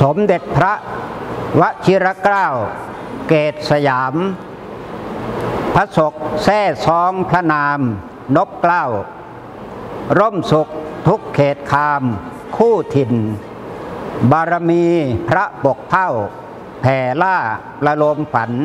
สมเด็จพระวชิรเกล้าเกตสยามพระศกแท้ซองพระนามนพเกล้าร่มสุขทุกเขตคามคู่ถิ่นบารมีพระปกเผ่าแผ่ล่าประโลมฝัน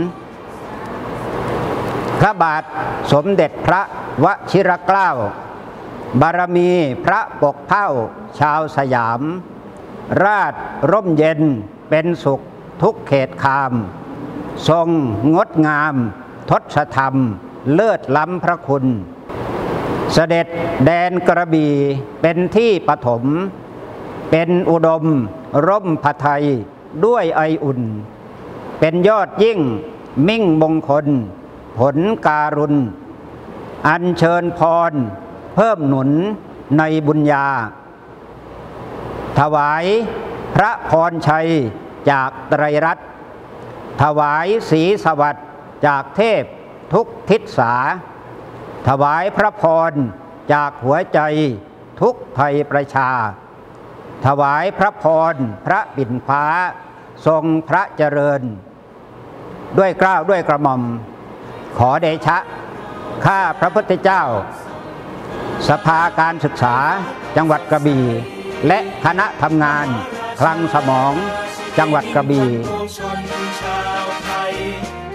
พระบาทสมเด็จพระวชิรเกล้าบารมีพระปกเผ่าชาวสยามราชร่มเย็นเป็นสุขทุกเขตคามทรงงดงามทศธรรมเลิศล้ำพระคุณเสด็จแดนกระบี่เป็นที่ปฐมเป็นอุดมร่มพระทัยด้วยไออุ่นเป็นยอดยิ่งมิ่งมงคลผลการุณอัญเชิญพรเพิ่มหนุนในบุญญาถวายพระพรชัยจากไตรรัตน์ถวายศรีสวัสดิ์จากเทพทุกทิศสาถวายพระพรจากหัวใจทุกภัยประชาถวายพระพรพระปิ่นฟ้าทรงพระเจริญด้วยเกล้าด้วยกระหม่อมขอเดชะข้าพระพุทธเจ้าสภาการศึกษาจังหวัดกระบี่และคณะทำงานคลังสมองจังหวัดกระบี่